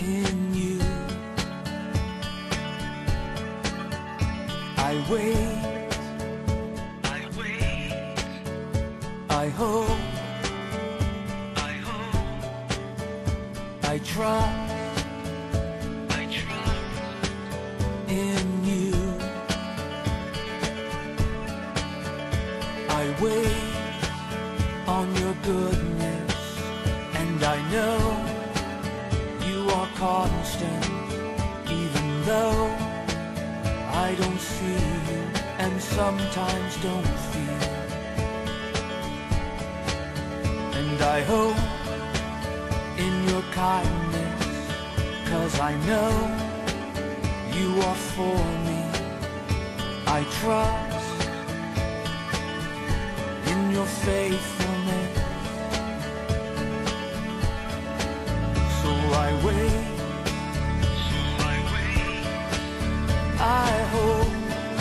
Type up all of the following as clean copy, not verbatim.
in you. I wait, I hope, I trust in you. I wait on your goodness, and I know you are constant, even though I don't see you and sometimes don't feel. And I hope in your kindness, 'cause I know you are for me. I trust in your faithfulness. So I wait, I hope,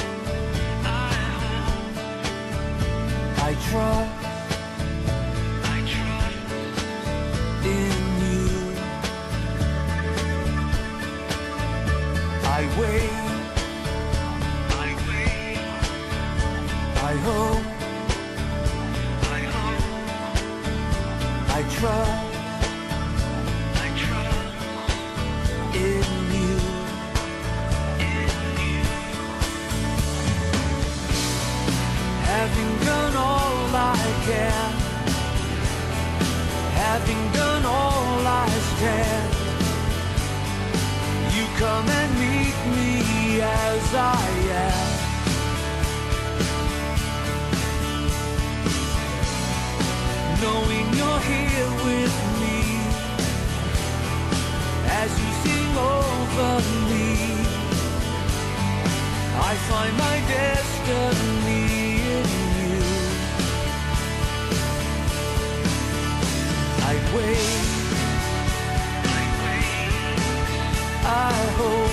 I trust in you. I wait, I hope, I trust in you. Having done all I can, having done all I stand, you come and meet me as I am. Knowing you're here with me as you sing over me, I find my destiny in you. I wait, I hope,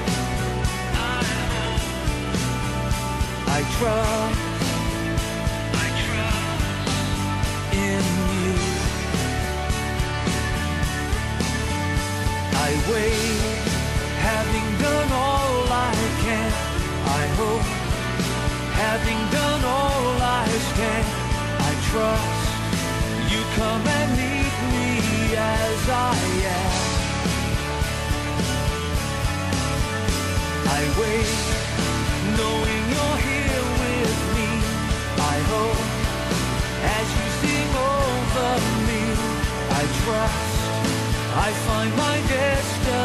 I trust in you. I wait, having done all I can. I hope, having done all I can. I trust you come and meet me as I am. I wait, knowing you're here with me. I hope, as you sing over me, I trust I find my destiny